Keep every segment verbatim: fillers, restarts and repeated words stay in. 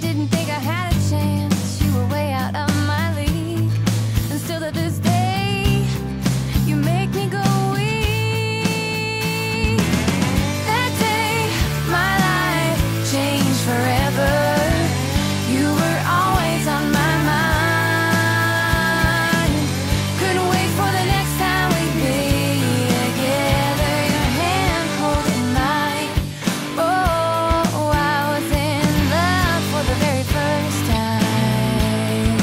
didn't think I had a chance. You were way out of my league, and still to this day, you make me go weak. That day, my life changed forever. You were always on my mind. Couldn't wait for the next time we'd be together. Your hand holding mine. Oh, I was in love for the very first time.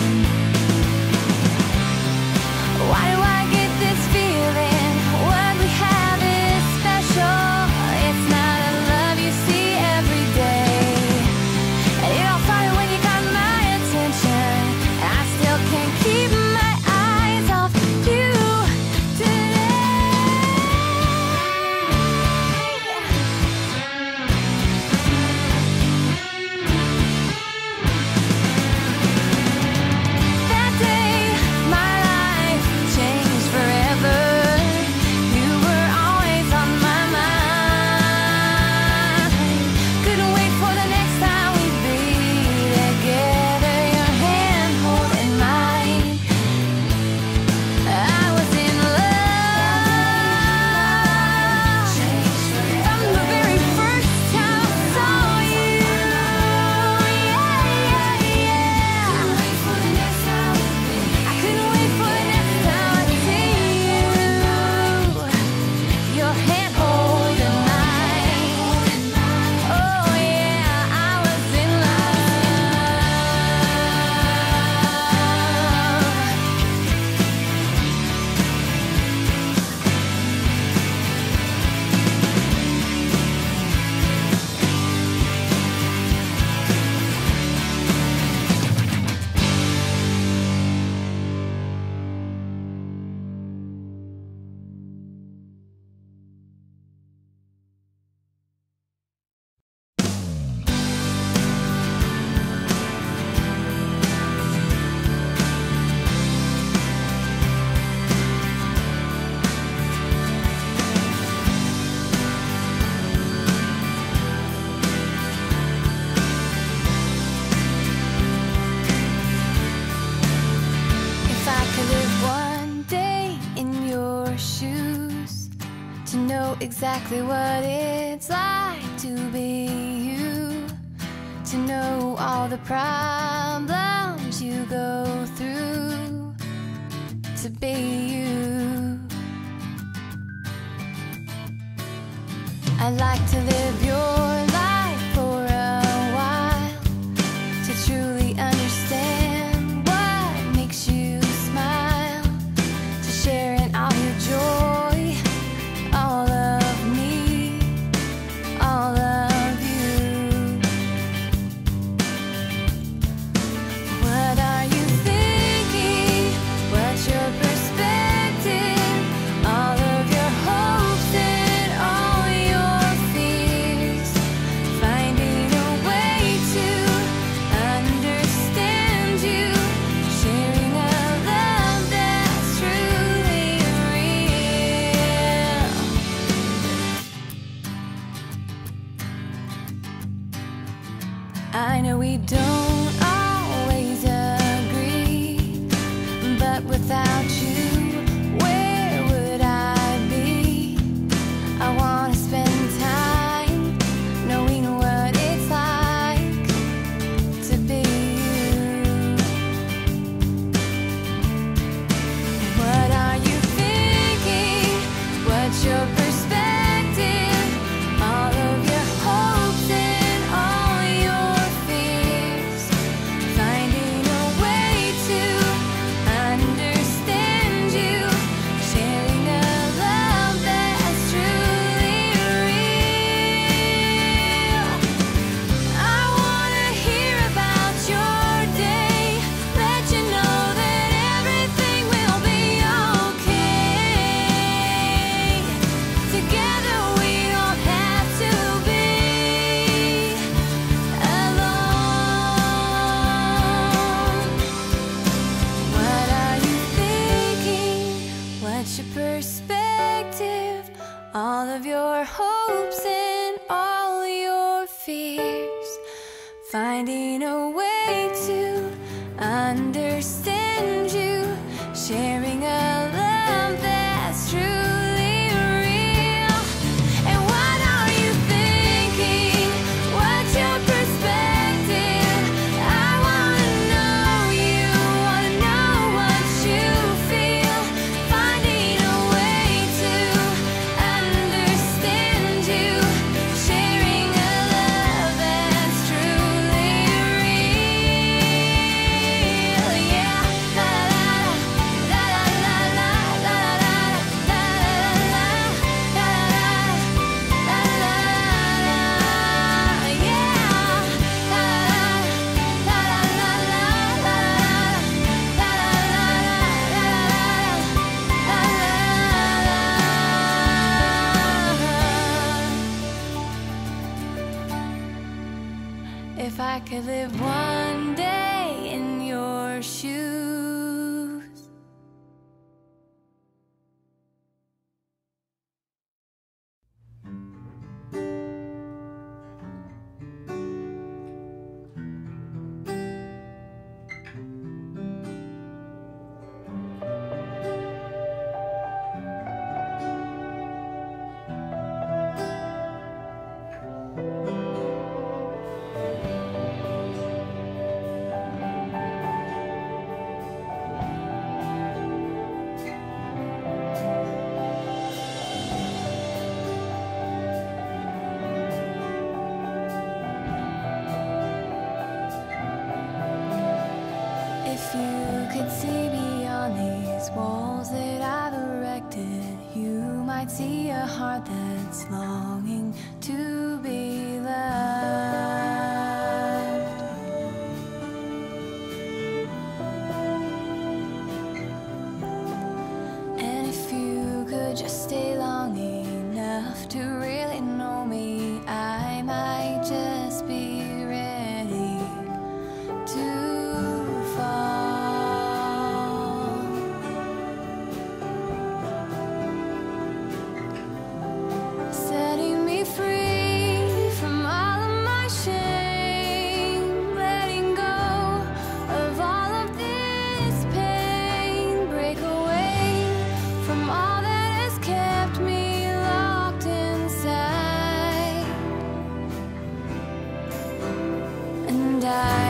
Why do I get this feeling? What we have is special. It's not a love you see every day. And it all started when you got my attention. I still can't keep my eyes off you today. That day, my life changed forever. You were always on my mind. Couldn't wait for the next time we'd be together. Your hand holding mine. I was in love from the very first time I saw you. Yeah, yeah, yeah. I couldn't wait for the next time I see you. Your hand holding mine. Oh yeah, I was in If I could live one day in your shoes, to know exactly what it's like to be you, to know all the problems you go through, to be you. I'd like to live your life for a while, to truly understand what makes you smile, to share in all your joy, all of me, all of you. What are you thinking? What's your perspective? All of your hopes and all your fears, finding a way to understand you, sharing a love that's truly real. I know we don't always agree, but without you, where would I be? I wanna spend time knowing what it's like to be you. What are you thinking? What's your perspective? All of your hopes and all your fears, finding a way to understand you, sharing a love that's truly real. I wanna hear about your day, let you know that everything will be okay. Together we don't have to be alone. What are you thinking? What's your perspective? All of your hopes and all your fears, finding a way to understand you, sharing a love that's truly real. And what are you thinking? What's your perspective? I wanna know you, wanna know what you feel, finding a way to understand you, sharing a love that's truly real. Yeah, la la la la la la la la la la la yeah, la la la la If I could live one day in your shoes. If you could see beyond these walls that I've erected, you might see a heart that's longing to be loved. And if you could just stay long enough to really know me, I might just be ready to setting me free from all of my shame, letting go of all of this pain, break away from all that has kept me locked inside. And I